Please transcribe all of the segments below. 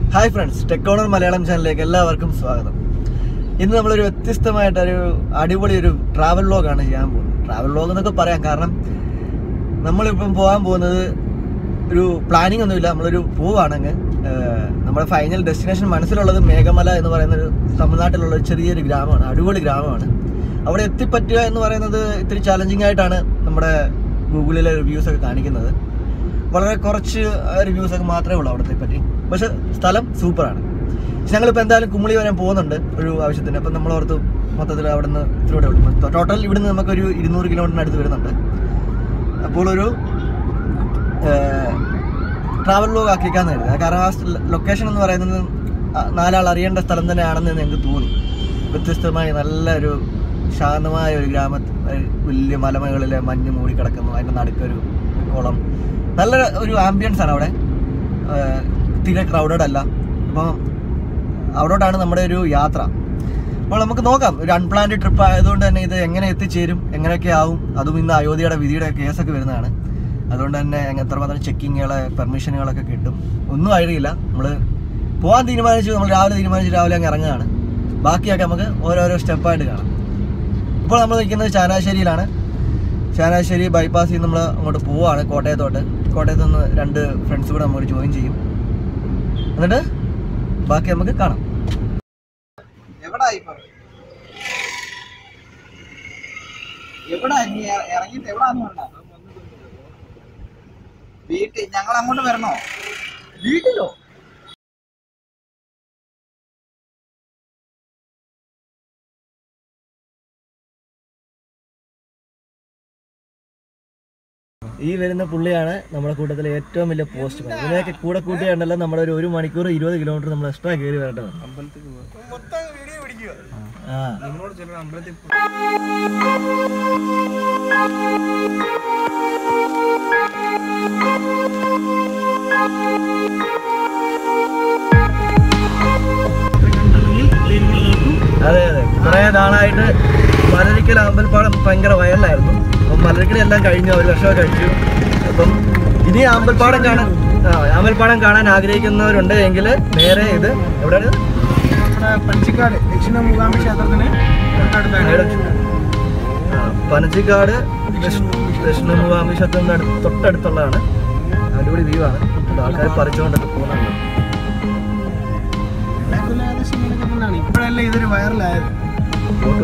Hi friends, TechCorner Malayalam channel like എല്ലാവർക്കും സ്വാഗതം. ഇന്ന് നമ്മൾ ഒരു വ്യത്യസ്തമായിട്ട് ഒരു അടിപൊളി ഒരു ട്രാവൽ വ്ലോഗ് ആണ് ചെയ്യാൻ പോകുന്നത്. ട്രാവൽ വ്ലോഗ് എന്നൊക്കെ പറയാം, കാരണം നമ്മൾ ഇപ്പം പോകാൻ പോകുന്നത് ഒരു പ്ലാനിംഗ് ഒന്നുമില്ല, നമ്മളൊരു പോവാണെങ്കിൽ നമ്മുടെ ഫൈനൽ ഡെസ്റ്റിനേഷൻ മനസ്സിലുള്ളത് മേഘമല എന്ന് പറയുന്ന ഒരു തമിഴ്നാട്ടിലുള്ള ഒരു ചെറിയൊരു ഗ്രാമമാണ്, അടിപൊളി ഗ്രാമമാണ്. അവിടെ എത്തിപ്പറ്റുക എന്ന് പറയുന്നത് ഇത്തിരി ചാലഞ്ചിങ് ആയിട്ടാണ് നമ്മുടെ ഗൂഗിളിലെ റിവ്യൂസ് ഒക്കെ കാണിക്കുന്നത്. വളരെ കുറച്ച് റിവ്യൂസൊക്കെ മാത്രമേ ഉള്ളൂ അവിടത്തെ പറ്റി, പക്ഷെ സ്ഥലം സൂപ്പറാണ്. ഞങ്ങളിപ്പോൾ എന്തായാലും കുമിളി വരാൻ പോകുന്നുണ്ട് ഒരു ആവശ്യത്തിന്. അപ്പം നമ്മളോർത്ത് മൊത്തത്തിൽ അവിടെ നിന്ന് ഇത്തിരി ഉള്ളൂ. ടോട്ടൽ ഇവിടുന്ന് നമുക്കൊരു 200 കിലോമീറ്ററിന് അടുത്ത് വരുന്നുണ്ട്. അപ്പോൾ ഒരു ട്രാവൽ വ്ലോഗ് ആക്കിക്കാന്ന് കരുതുക, കാരണം ആ ലൊക്കേഷൻ എന്ന് പറയുന്നത് 4 ആൾ അറിയേണ്ട സ്ഥലം തന്നെയാണെന്ന് എനിക്ക് തോന്നി. വ്യത്യസ്തമായി നല്ലൊരു ശാന്തമായ ഒരു ഗ്രാമത്തിൽ വലിയ മലമുകളിലെ മഞ്ഞ് മൂടി കിടക്കുന്നു, അതിൻ്റെ നടുക്കൊരു കുളം, നല്ല ഒരു ആംബിയൻസ് ആണ് അവിടെ. തീരെ ക്രൗഡഡ് അല്ല. അപ്പോൾ അവിടോട്ടാണ് നമ്മുടെ ഒരു യാത്ര. അപ്പോൾ നമുക്ക് നോക്കാം, ഒരു അൺപ്ലാൻഡ് ട്രിപ്പ് ആയതുകൊണ്ട് തന്നെ ഇത് എങ്ങനെ എത്തിച്ചേരും, എങ്ങനെയൊക്കെ ആവും. അതും ഇന്ന് അയോധ്യയുടെ വിധിയുടെ കേസൊക്കെ വരുന്നതാണ്. അതുകൊണ്ട് തന്നെ എത്രമാത്രം ചെക്കിങ്ങുകൾ, പെർമിഷനുകളൊക്കെ കിട്ടും ഒന്നും അറിയില്ല. നമ്മൾ പോകാൻ തീരുമാനിച്ചു, നമ്മൾ രാവിലെ അങ്ങ് ഇറങ്ങുകയാണ്. ബാക്കിയൊക്കെ നമുക്ക് ഓരോരോ സ്റ്റെപ്പായിട്ട് കാണാം. ഇപ്പോൾ നമ്മൾ നിൽക്കുന്നത് ചാനാശ്ശേരിയിലാണ്. ചാനാശ്ശേരി ബൈപ്പാസ് ചെയ്ത് നമ്മൾ അങ്ങോട്ട് പോവുകയാണ് കോട്ടയത്തോട്ട്. കോട്ടയത്ത് നിന്ന് 2 ഫ്രണ്ട്സ് കൂടെ നമ്മൾ ജോയിൻ ചെയ്യും. എന്നിട്ട് ബാക്കി നമുക്ക് കാണാം. വീട്ടിൽ ഞങ്ങൾ അങ്ങോട്ട് വരണോ? വീട്ടിലോ? ഈ വരുന്ന പുള്ളിയാണ് നമ്മുടെ കൂട്ടത്തിലെ ഏറ്റവും വലിയ പോസ്റ്റ് മാൻ. ഇതിനൊക്കെ കൂടെ കൂട്ടിയാണല്ലോ നമ്മുടെ ഒരു 1 മണിക്കൂർ 20 കിലോമീറ്റർ നമ്മൾ എക്സ്ട്രാ കയറി വരേണ്ടത്. അതെ അതെ, കുറെ നാളായിട്ട് മലരിക്കൽ അമ്പൽപ്പാടം ഭയങ്കര വയലായിരുന്നു. അപ്പം മലരിക്കൽ എല്ലാം കഴിഞ്ഞു, 1 വർഷമൊക്കെ കഴിച്ചു. അപ്പം ഇനി അമ്പൽപ്പാടം കാണാൻ ആഗ്രഹിക്കുന്നവരുണ്ട് എങ്കിൽ നേരെ ഇത് എവിടെയാണ്? പനച്ചിക്കാട് ദക്ഷിണ മൂകാംബ ക്ഷേത്രത്തിന് പനച്ചിക്കാട് ദക്ഷിണ മൂകാംബ ക്ഷേത്രത്തിന് തൊട്ടടുത്തുള്ളതാണ്. അടിപൊളി വ്യൂ ആണ്. ആൾക്കാർ പറിച്ചുകൊണ്ടൊക്കെ പോകുന്നുണ്ട്. ഇപ്പോഴല്ലേ ഇതൊരു വൈറലായത്. ഫോട്ടോ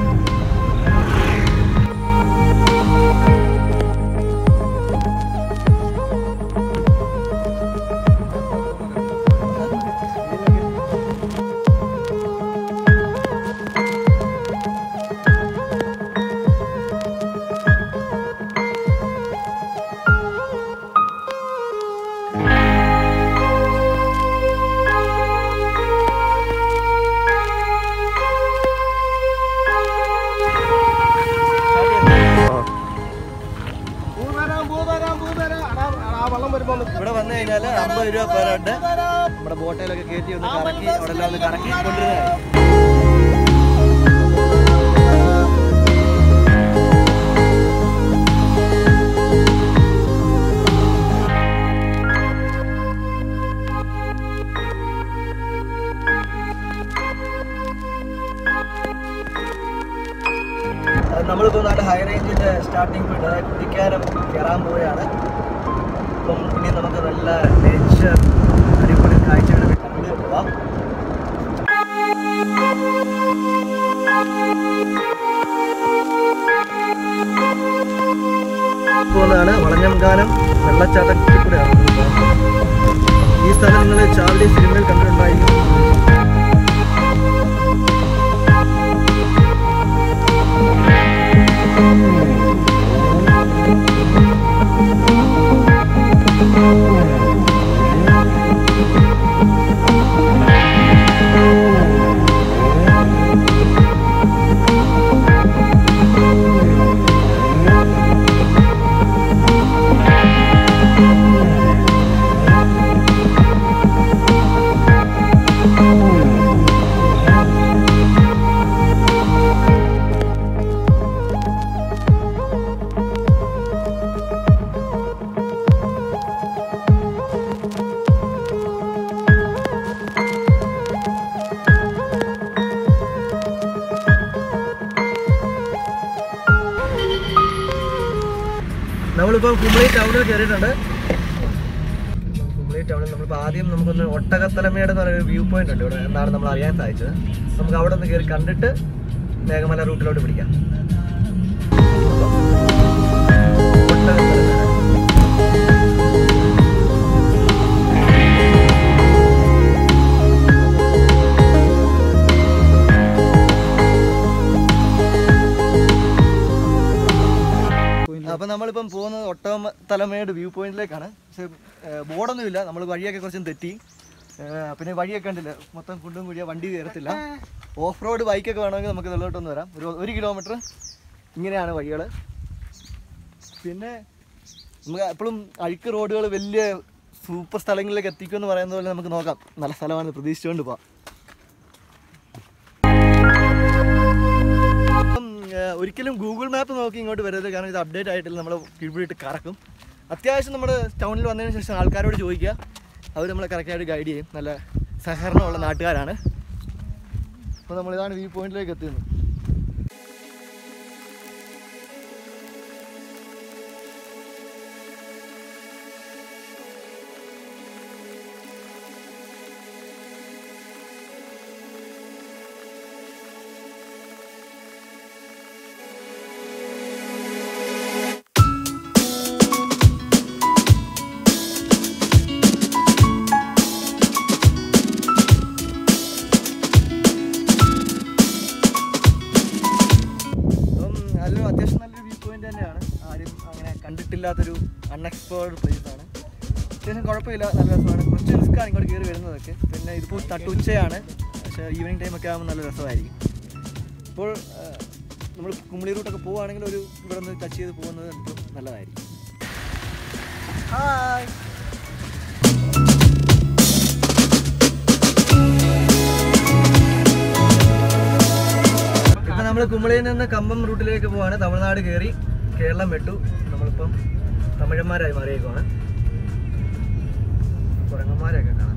ഇവിടെ വന്നു കഴിഞ്ഞാൽ 50 രൂപ പേരുണ്ട്. നമ്മുടെ ബോട്ടയിലൊക്കെ കയറ്റി ഒന്ന് കറക്കി അവിടെ എല്ലാം ഒന്ന് കറക്കി കൊണ്ടുവരുന്നതായി. നമ്മളിപ്പോൾ നല്ല ഹൈ റേഞ്ചിൻ്റെ സ്റ്റാർട്ടിങ് പോയിട്ട്, അതായത് കുട്ടിക്കാനം കയറാൻ പോവുകയാണ്. അപ്പം ഇനി നമുക്ക് നല്ല നേച്ചർ അടിപൊളി കാഴ്ചകളൊക്കെ കണ്ട് പോവാം. പോകുന്നതാണ് വളഞ്ഞംകാനം വെള്ളച്ചാട്ടത്തിൽ കൂടെയാണ്. ഈ സ്ഥലം നിങ്ങൾ ചാവടി സിനിമയിൽ കണ്ടിട്ടുണ്ടായിരിക്കും. നമ്മളിപ്പോൾ കുമളി ടൗണിൽ കയറിയിട്ടുണ്ട്. കുമളി ടൗണിൽ നമ്മളിപ്പോൾ ആദ്യം നമുക്കൊന്ന് ഒട്ടകത്തലമേട് എന്ന് പറയുന്ന വ്യൂ പോയിന്റ് ഉണ്ട് ഇവിടെ എന്നാണ് നമ്മൾ അറിയാൻ സാധിച്ചത്. നമുക്ക് അവിടെ ഒന്ന് കയറി കണ്ടിട്ട് മേഘമല റൂട്ടിലോട്ട് പിടിക്കാം. അപ്പം നമ്മളിപ്പം പോകുന്നത് ഒട്ടകത്തലമേട് വ്യൂ പോയിന്റിലേക്കാണ്. പക്ഷേ ബോർഡൊന്നുമില്ല, നമ്മൾ വഴിയൊക്കെ കുറച്ചും തെറ്റി. പിന്നെ വഴിയൊക്കെ ഉണ്ടല്ല, മൊത്തം കുണ്ടും കുഴിയ, വണ്ടി കയറത്തില്ല. ഓഫ് റോഡ് ബൈക്കൊക്കെ വേണമെങ്കിൽ നമുക്ക് ഇതിലോട്ടൊന്ന് വരാം. ഒരു കിലോമീറ്റർ ഇങ്ങനെയാണ് വഴികൾ. പിന്നെ നമുക്ക് എപ്പോഴും അഴുക്ക് റോഡുകൾ വലിയ സൂപ്പർ സ്ഥലങ്ങളിലേക്ക് എത്തിക്കുമെന്ന് പറയുന്ന പോലെ നമുക്ക് നോക്കാം. നല്ല സ്ഥലമാണ്, പ്രതീക്ഷിച്ചുകൊണ്ട് പോവാം. ഒരിക്കലും ഗൂഗിൾ മാപ്പ് നോക്കി ഇങ്ങോട്ട് വരരുത്, കാരണം ഇത് അപ്ഡേറ്റ് ആയിട്ടില്ല. നമ്മൾ കീഴ്പിടിയിട്ട് കറക്കും. അത്യാവശ്യം നമ്മൾ ടൗണിൽ വന്നതിന് ശേഷം ആൾക്കാരോട് ചോദിക്കുക, അവർ നമ്മളെ കറക്റ്റായിട്ട് ഗൈഡ് ചെയ്യും. നല്ല സഹകരണമുള്ള നാട്ടുകാരാണ്. അപ്പോൾ നമ്മളിതാണ് വ്യൂ പോയിന്റിലേക്ക് എത്തുന്നത്. അത്യാവശ്യം നല്ലൊരു വ്യൂ പോയിന്റ് തന്നെയാണ്. ആരും അങ്ങനെ കണ്ടിട്ടില്ലാത്തൊരു അൺഎക്സ്പ്ലോർഡ് പ്ലേസ് ആണ്. അത്യാവശ്യം കുഴപ്പമില്ല, നല്ല രസമാണ്. കുറച്ച് റിസ്ക്കാണ് ഇങ്ങോട്ട് കയറി വരുന്നതൊക്കെ. പിന്നെ ഇതിപ്പോൾ തട്ടുച്ചയാണ്, പക്ഷേ ഈവനിങ് ടൈമൊക്കെ ആകുമ്പോൾ നല്ല രസമായിരിക്കും. ഇപ്പോൾ നമ്മൾ കുമളി റൂട്ടൊക്കെ പോവുകയാണെങ്കിൽ ഇവിടെ നിന്ന് ടച്ച് ചെയ്ത് പോകുന്നത് എപ്പോഴും നല്ലതായിരിക്കും. ഹായ്, ഇപ്പം നമ്മൾ കുമളിയിൽ നിന്ന് കമ്പം റൂട്ടിലേക്ക് പോവാണ്. തമിഴ്നാട് കയറി കേരളം വിട്ടു. നമ്മളിപ്പം തമിഴന്മാരായി മാറിയേക്കുവാണ്. കുരങ്ങന്മാരെയൊക്കെ കാണാം.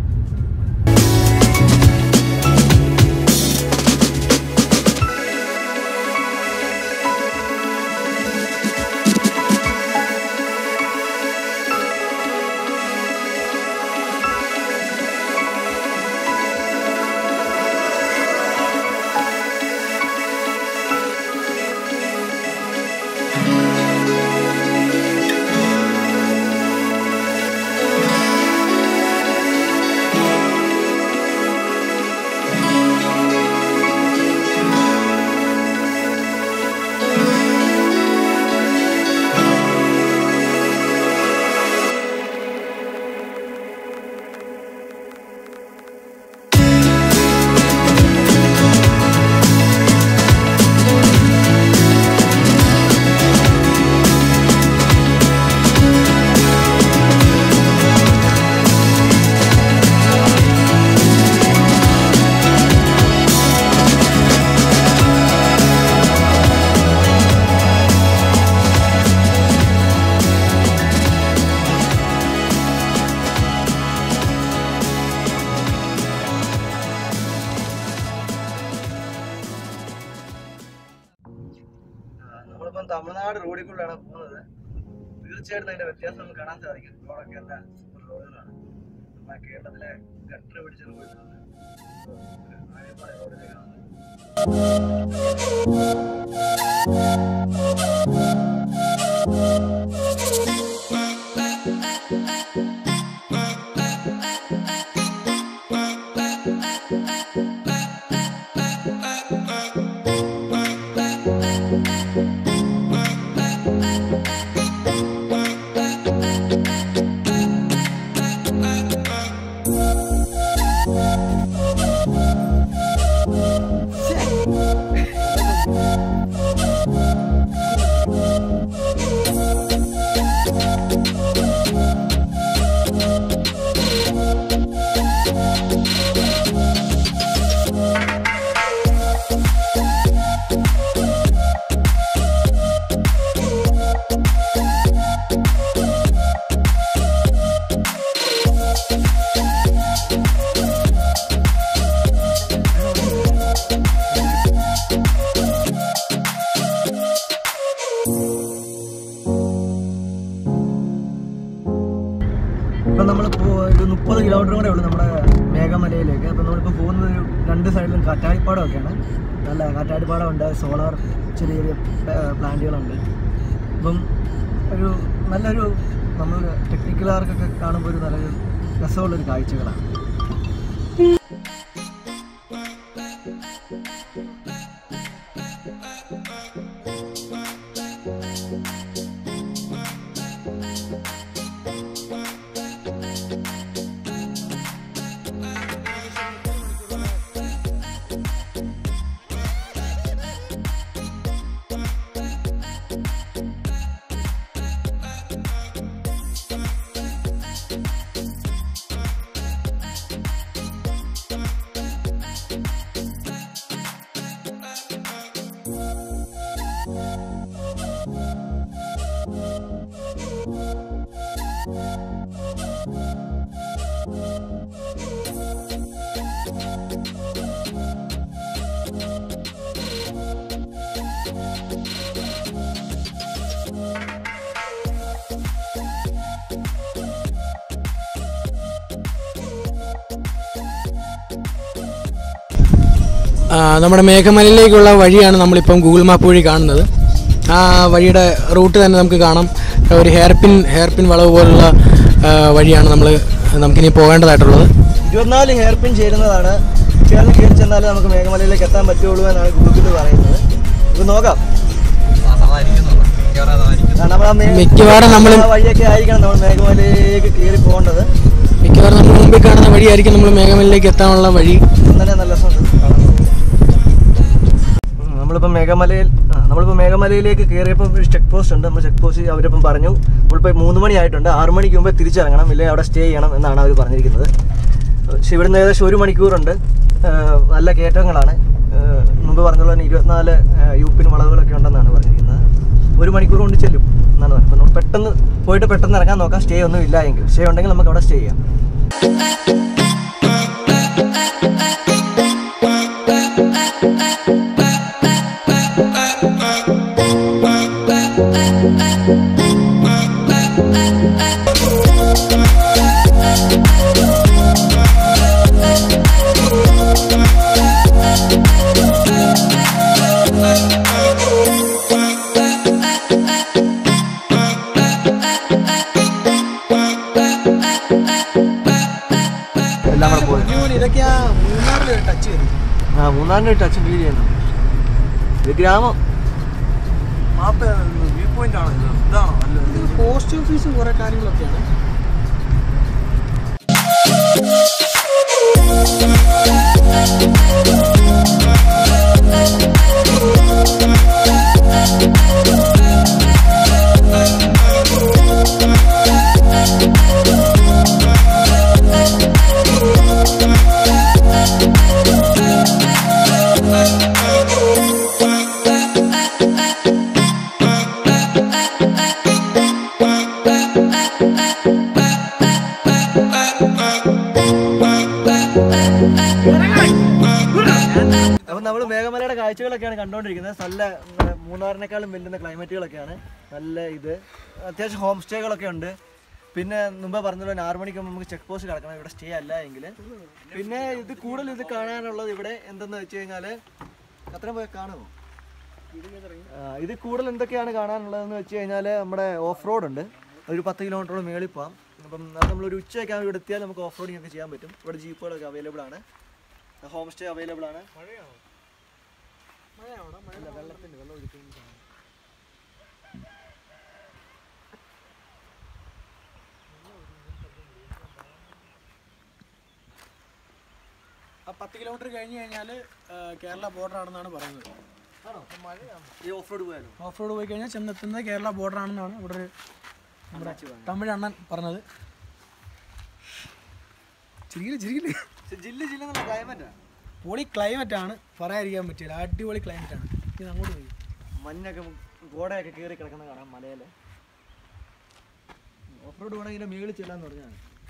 നമ്മളിപ്പം തമിഴ്നാട് റോഡിൽ കൂടെയാണ് പോകുന്നത്. തീർച്ചയായിട്ടും അതിന്റെ വ്യത്യാസം നമുക്ക് കാണാൻ സാധിക്കും. റോഡൊക്കെ എല്ലാം സൂപ്പർ റോഡുകളാണ്. നമ്മുടെ കേരളത്തിലെ ഗട്ടർ പിടിച്ച റോഡുകളാണ്. റോഡിലേക്കാണ് കിലോമീറ്റർ കൂടെ ഉള്ളൂ നമ്മുടെ മേഘമലയിലേക്ക്. അപ്പം നമ്മളിപ്പോൾ പോകുന്നത് 2 സൈഡിലും കാറ്റാടിപ്പാടമൊക്കെയാണ്. നല്ല കാറ്റാടിപ്പാടമുണ്ട്, സോളാർ ചെറിയ ചെറിയ പ്ലാന്റുകളുണ്ട്. അപ്പം ഒരു നല്ലൊരു നമ്മൾ ടെക്നിക്കലുകാർക്കൊക്കെ കാണുമ്പോൾ ഒരു നല്ലൊരു രസമുള്ളൊരു കാഴ്ചകളാണ്. നമ്മുടെ മേഘമലയിലേക്കുള്ള വഴിയാണ് നമ്മളിപ്പം ഗൂഗിൾ മാപ്പ് വഴി കാണുന്നത്. ആ വഴിയുടെ റൂട്ട് തന്നെ നമുക്ക് കാണാം. ഒരു ഹെയർപിൻ വളവ് പോലുള്ള വഴിയാണ് നമുക്കിനി പോകേണ്ടതായിട്ടുള്ളത്. 24 ഹെയർപിൻ ചേരുന്നതാണ്. ചേർന്ന് കയറി ചെന്നാലേ നമുക്ക് മേഘമലയിലേക്ക് എത്താൻ പറ്റുള്ളൂ എന്നാണ് ഗൂഗിൾ പറയുന്നത്. ഇത് നോക്കാം. മിക്കവാറും നമ്മൾ വഴിയൊക്കെ ആയിരിക്കണം നമ്മൾ മേഘമലയിലേക്ക് കയറി പോകേണ്ടത്. മിക്കവാറും നമ്മൾ മുമ്പിൽ കാണുന്ന വഴിയായിരിക്കും നമ്മൾ മേഘമലയിലേക്ക് എത്താനുള്ള വഴി. അങ്ങനെ നല്ല നമ്മളിപ്പോൾ മേഘമലയിലേക്ക് കയറിയപ്പോൾ ഒരു ചെക്ക് പോസ്റ്റ് ഉണ്ട്. നമ്മൾ ചെക്ക് പോസ്റ്റ് അവരിപ്പം പറഞ്ഞു നമ്മളിപ്പോൾ 3 മണിയായിട്ടുണ്ട്, 6 മണിക്ക് മുമ്പേ തിരിച്ചിറങ്ങണം, ഇല്ലെങ്കിൽ അവിടെ സ്റ്റേ ചെയ്യണം എന്നാണ് അവർ പറഞ്ഞിരിക്കുന്നത്. പക്ഷെ ഇവിടുന്ന് ഏകദേശം 1 മണിക്കൂറുണ്ട്. നല്ല കയറ്റങ്ങളാണ്. മുമ്പ് പറഞ്ഞുള്ള 24 യൂപ്പിൻ വളവുകളൊക്കെ ഉണ്ടെന്നാണ് പറഞ്ഞിരിക്കുന്നത്. 1 മണിക്കൂർ കൊണ്ട് ചെല്ലും എന്നാണ് പറഞ്ഞത്. അപ്പോൾ നമ്മൾ പെട്ടെന്ന് ഇറങ്ങാൻ നോക്കാം. സ്റ്റേ ഒന്നും ഇല്ല എങ്കിൽ, സ്റ്റേ ഉണ്ടെങ്കിൽ നമുക്ക് അവിടെ സ്റ്റേ ചെയ്യാം. മൂന്നാറിന്റെ ടച്ച് ഫീൽ ചെയ്യുന്നു. ഇത് ഗ്രാമം പോസ്റ്റ് ഓഫീസും കുറെ കാര്യങ്ങളൊക്കെയാണ്. അപ്പം നമ്മൾ മേഘമലയുടെ കാഴ്ചകളൊക്കെയാണ് കണ്ടുകൊണ്ടിരിക്കുന്നത്. നല്ല മൂന്നാറിനേക്കാളും വെല്ലുന്ന ക്ലൈമറ്റുകളൊക്കെയാണ്. നല്ല അത്യാവശ്യം ഹോം സ്റ്റേകളൊക്കെ ഉണ്ട്. പിന്നെ മുമ്പ് പറഞ്ഞല്ലോ 6 മണിക്ക് നമുക്ക് ചെക്ക് പോസ്റ്റ് കിടക്കണം ഇവിടെ സ്റ്റേ അല്ല എങ്കിൽ. പിന്നെ കൂടുതൽ കാണാനുള്ളത് ഇവിടെ എന്തെന്ന് വെച്ച് കഴിഞ്ഞാൽ അത്രയും പോയി കാണുമോ? ഇത് കൂടുതൽ എന്തൊക്കെയാണ് കാണാനുള്ളതെന്ന് വെച്ച് കഴിഞ്ഞാൽ നമ്മുടെ ഓഫ് റോഡ് ഉണ്ട്. ഒരു 10 കിലോമീറ്ററോളം മേളിൽ പോകാം. അപ്പം അത് നമ്മളൊരു ഉച്ചയൊക്കെ ഇവിടെ എത്തിയാൽ നമുക്ക് ഓഫ് റോഡിങ് ഒക്കെ ചെയ്യാൻ പറ്റും. ഇവിടെ ജീപ്പുകളൊക്കെ അവൈലബിൾ ആണ്. ഹോം സ്റ്റേ അവൈലബിൾ ആണ്. വെള്ളത്തിൻ്റെ വെള്ളം ഒഴിക്കുന്നു. ആ 10 കിലോമീറ്റർ കഴിഞ്ഞ് കഴിഞ്ഞാൽ കേരള ബോർഡർ ആണെന്നാണ് പറയുന്നത്. ഈ ഓഫ് റോഡ് പോയാലോ? ഓഫ് റോഡ് പോയി കഴിഞ്ഞാൽ ചെന്നെത്തുന്നത് കേരള ബോർഡർ ആണെന്നാണ് ഇവിടെ ഒരു നമ്മുടെ തമിഴ് അണ്ണൻ പറഞ്ഞത്. പൊളി ക്ലൈമറ്റ് ആണ്, പറയാതിരിക്കാൻ പറ്റില്ല. അടിപൊളി ക്ലൈമറ്റ് ആണ്. ഇത് അങ്ങോട്ട് പോയി മഞ്ഞൊക്കെ ഗോഡയൊക്കെ കയറി കിടക്കുന്ന കാണാം മലയിൽ. ഓഫ് റോഡ് പോകണമെങ്കിൽ മേളിൽ ചെല്ലാന്ന് പറഞ്ഞാൽ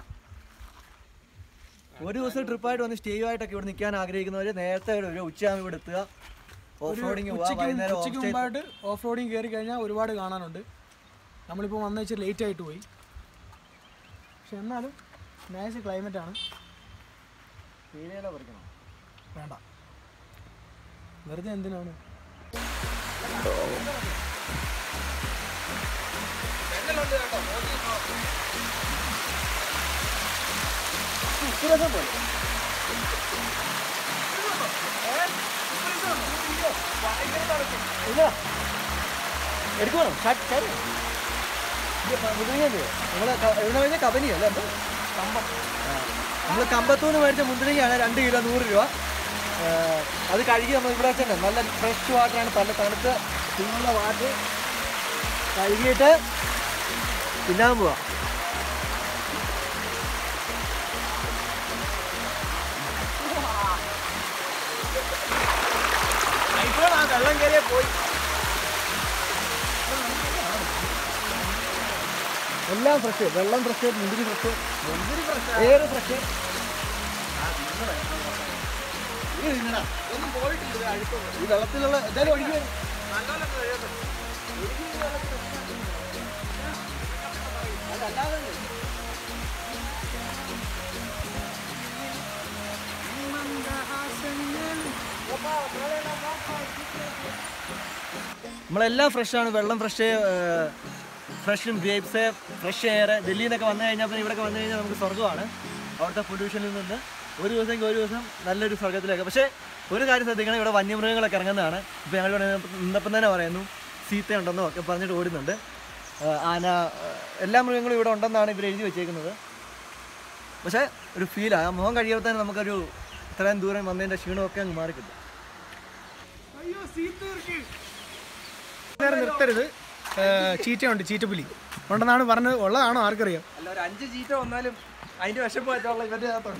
ഒരു ദിവസം ട്രിപ്പായിട്ട് വന്ന് സ്റ്റേ ആയിട്ടൊക്കെ ഇവിടെ നിൽക്കാൻ ആഗ്രഹിക്കുന്നവർ നേരത്തെ ഒരു ഉച്ചയാകുമ്പോൾ ഇവിടെ എത്തുക. ഓഫ് റോഡിങ് ഉച്ചയ്ക്ക് മുമ്പായിട്ട് ഓഫ് റോഡിങ് കയറി കഴിഞ്ഞാൽ ഒരുപാട് കാണാനുണ്ട്. നമ്മളിപ്പോൾ വന്ന് വെച്ചാൽ ലേറ്റ് ആയിട്ട് പോയി. പക്ഷെ എന്നാലും നൈസ് ക്ലൈമറ്റ് ആണ്. തീരെയില പറിക്കണം. വേണ്ട, വെറുതെ എന്തിനാണ്? എടുക്കുവാണോ? നമ്മള് കബനിയല്ലേ? നമ്മൾ കമ്പത്തൂന്ന് മേടിച്ച മുന്തിരിങ്ങയാണ് 2 കിലോ 100 രൂപ. അത് കഴുകി നമ്മൾ ഇവിടെ വെച്ചിട്ടുണ്ട്. നല്ല ഫ്രഷ് വാട്ടറാണ്, നല്ല തണുത്ത ചൂടുള്ള വാട്ടർ കഴുകിയിട്ട് തിന്നാൻ പോവാം. വെള്ളം കയറിയ പോയി. എല്ലാം ഫ്രഷ്, വെള്ളം ഫ്രഷ്, മുന്തിരി ഫ്രഷ്, ഏത് ഫ്രഷ്. ഈ വെള്ളത്തിലുള്ള എന്തായാലും ഒഴുകി അതല്ലാതെ നമ്മളെല്ലാം ഫ്രഷാണ്. വെള്ളം ഫ്രഷ്, ഫ്രഷും ഗ്രേപ്സ്, ഫ്രഷ് എയർ. ഡൽഹിയിൽ നിന്നൊക്കെ വന്നു കഴിഞ്ഞാൽ പിന്നെ ഇവിടെയൊക്കെ വന്നു കഴിഞ്ഞാൽ നമുക്ക് സ്വർഗ്ഗമാണ്. അവിടുത്തെ പൊല്യൂഷനിൽ നിന്ന് ഒരു ദിവസം നല്ലൊരു സ്വർഗ്ഗത്തിലേക്ക്. പക്ഷേ ഒരു കാര്യം ശ്രദ്ധിക്കണം, ഇവിടെ വന്യമൃഗങ്ങളൊക്കെ ഇറങ്ങുന്നതാണ്. ഇപ്പോൾ ഞങ്ങളിവിടെ നിന്നപ്പം തന്നെ പറയുന്നു സീത്തയുണ്ടെന്നോ ഒക്കെ പറഞ്ഞിട്ട് ഓടുന്നുണ്ട്. ആന, എല്ലാ മൃഗങ്ങളും ഇവിടെ ഉണ്ടെന്നാണ് ഇവർ എഴുതി വെച്ചേക്കുന്നത്. പക്ഷേ ഒരു ഫീലാണ്. ആ മുഖം കഴിയുമ്പോൾ തന്നെ നമുക്കൊരു ഇത്രയും ദൂരം വന്നതിൻ്റെ ക്ഷീണമൊക്കെ അങ്ങ് മാറിക്കിട്ടും. നിർത്തരുത്. ചീറ്റയുണ്ട്, ചീറ്റപ്പുലി ഉണ്ടെന്നാണ് പറഞ്ഞത്. ഉള്ളതാണോ ആർക്കറിയാം. അല്ല, ഒരു 5 ചീറ്റ വന്നാലും അതിൻ്റെ വിശപ്പ് പറ്റുള്ള ഇവരുടെ അകത്തുണ്ട്.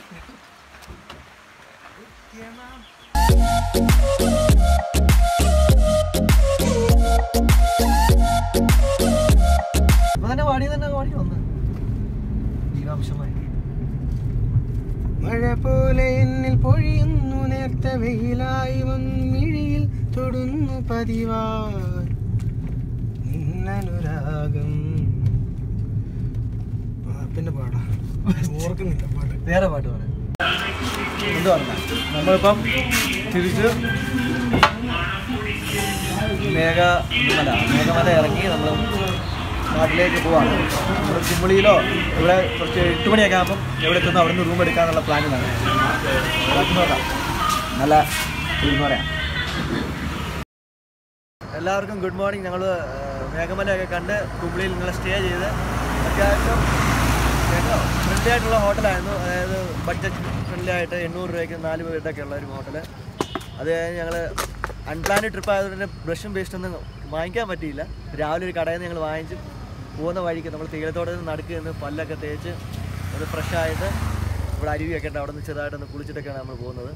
അപ്പൊ തന്നെ വാടി വന്ന് ജീവാംശമായി. മഴ പോലെ എന്നിൽ പൊഴിയുന്നു, നേർത്ത വെയിലായി വന്നിഴിയിൽ തൊടുന്നു പതിവായി നിന്നനുരാഗം. പിന്നെ പാടാ ഓർക്കുന്നില്ല പാട്ട്. വേറെ പാട്ട് പാടാം. എന്ത് പറഞ്ഞ നമ്മളിപ്പം തിരിച്ച് മേഘമല ഇറങ്ങി നമ്മൾ നാട്ടിലേക്ക് പോവാണ്. നമ്മൾ കുമിളിയിലോ ഇവിടെ കുറച്ച് 8 മണിയൊക്കെ ആകുമ്പം എവിടെ എത്തുന്നു അവിടെ നിന്ന് റൂം എടുക്കാനുള്ള പ്ലാനിലാണ്. നല്ല പറയാം. എല്ലാവർക്കും ഗുഡ് മോർണിംഗ്. ഞങ്ങൾ മേഘമലയൊക്കെ കണ്ട് കുമിളിയിൽ നിങ്ങൾ സ്റ്റേ ചെയ്ത് അത്യാവശ്യം ഫ്രണ്ട്ലി ആയിട്ടുള്ള ഹോട്ടലായിരുന്നു. അതായത് ബഡ്ജറ്റ് ഫ്രണ്ട്ലി ആയിട്ട് 800 രൂപയ്ക്ക് 4 പേരുടെയൊക്കെ ഉള്ള ഒരു ഹോട്ടൽ. അത് കഴിഞ്ഞ് ഞങ്ങൾ അൺപ്ലാൻഡ് ട്രിപ്പ് ആയതുകൊണ്ട് ബ്രഷും പേസ്റ്റൊന്നും വാങ്ങിക്കാൻ പറ്റിയില്ല. രാവിലെ ഒരു കടയിൽ നിന്ന് ഞങ്ങൾ വാങ്ങിച്ച് പോകുന്ന വഴിക്ക് നമ്മൾ തേയിലത്തോട്ടത്തിൽ നിന്ന് നടുക്ക് നിന്ന് പല്ലൊക്കെ തേച്ച് ഒന്ന് ഫ്രഷായിട്ട് ഇവിടെ അരുവിയൊക്കെ ഉണ്ട്, അവിടെ നിന്ന് ചെറുതായിട്ടൊന്ന് കുളിച്ചിട്ടൊക്കെയാണ് നമ്മൾ പോകുന്നത്.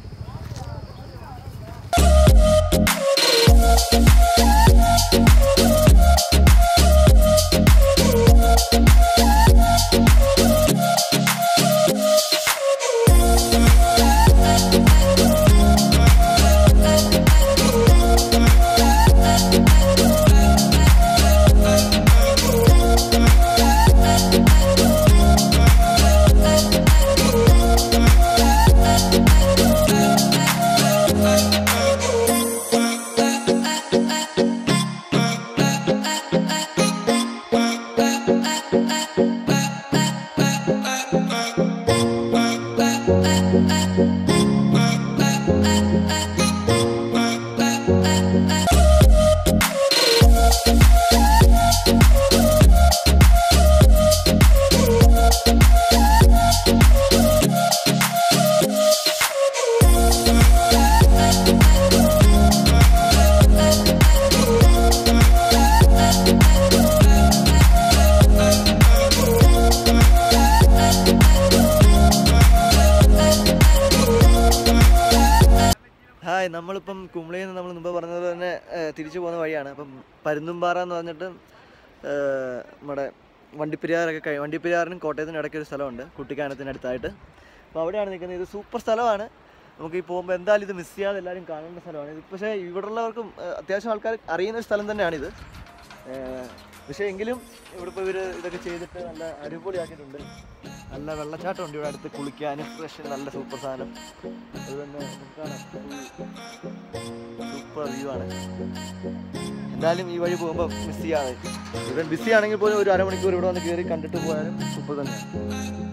ഹായ്, നമ്മളിപ്പം കുമിളിയിൽ നിന്ന് നമ്മൾ മുമ്പ് പറഞ്ഞത് തന്നെ തിരിച്ചു പോകുന്ന വഴിയാണ്. അപ്പം പരുന്തുംപാറ എന്ന് പറഞ്ഞിട്ട് നമ്മുടെ വണ്ടിപ്പെരിയാറിനും കോട്ടയത്തിനും ഇടയ്ക്കൊരു സ്ഥലമുണ്ട്, കുട്ടിക്കാനത്തിനടുത്തായിട്ട്. അപ്പോൾ അവിടെയാണ് നിൽക്കുന്നത്. ഇത് സൂപ്പർ സ്ഥലമാണ്. നമുക്ക് ഈ പോകുമ്പോൾ എന്തായാലും ഇത് മിസ് ചെയ്യാതെ എല്ലാവരും കാണേണ്ട സ്ഥലമാണ് ഇത്. പക്ഷേ ഇവിടെ ഉള്ളവർക്കും അത്യാവശ്യം ആൾക്കാർ അറിയുന്ന ഒരു സ്ഥലം തന്നെയാണിത്. പക്ഷേ എങ്കിലും ഇവിടെ ഇപ്പോൾ ഇവർ ഇതൊക്കെ ചെയ്തിട്ട് നല്ല അടിപൊളിയാക്കിയിട്ടുണ്ട്. നല്ല വെള്ളച്ചാട്ടം ഉണ്ട് ഇവിടെ അടുത്ത്, കുളിക്കാനും ഫ്രഷ് നല്ല സൂപ്പർ സാധനം. അത് തന്നെ കാണാം, സൂപ്പർ വ്യൂ ആണ്. എന്തായാലും ഈ വഴി പോകുമ്പോൾ മിസ് ചെയ്യാതെ, ഇവിടെ ബിസി ആണെങ്കിൽ പോലും ഒരു അരമണിക്കൂർ ഇവിടെ വന്ന് കയറി കണ്ടിട്ട് പോയാലും സൂപ്പർ തന്നെയാണ്.